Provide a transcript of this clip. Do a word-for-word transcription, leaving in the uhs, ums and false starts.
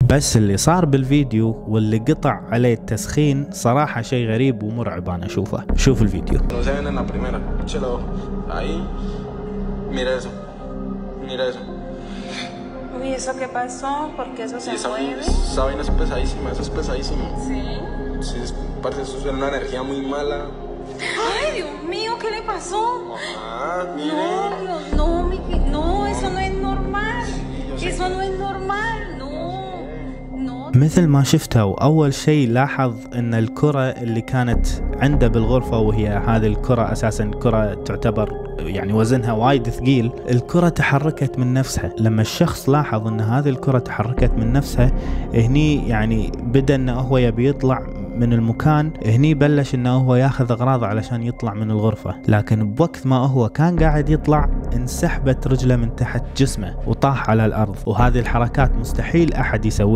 بس اللي صار بالفيديو واللي قطع عليه التسخين صراحة شيء غريب ومرعب أنا أشوفه. شوف الفيديو. Uy, ¿eso qué pasó? ¿Por qué eso se mueve? Esa vaina es pesadísima, eso es pesadísimo. Sí. Sí, parece eso es una energía muy mala. Ay, Dios mío, ¿qué le pasó? Ah, mire. No, no, mi, no, eso no es normal. Eso no es normal, no, no. مثل ما شفتوا، أول شيء لاحظ أن الكرة اللي كانت عنده بالغرفة، وهي هذه الكرة أساسا كرة تعتبر يعني وزنها وايد ثقيل، الكرة تحركت من نفسها. لما الشخص لاحظ أن هذه الكرة تحركت من نفسها، هني يعني بدأ أنه هو يبي يطلع من المكان، هني بلش أنه هو ياخذ أغراض علشان يطلع من الغرفة. لكن بوقت ما هو كان قاعد يطلع انسحبت رجله من تحت جسمه وطاح على الأرض، وهذه الحركات مستحيل أحد يسويها.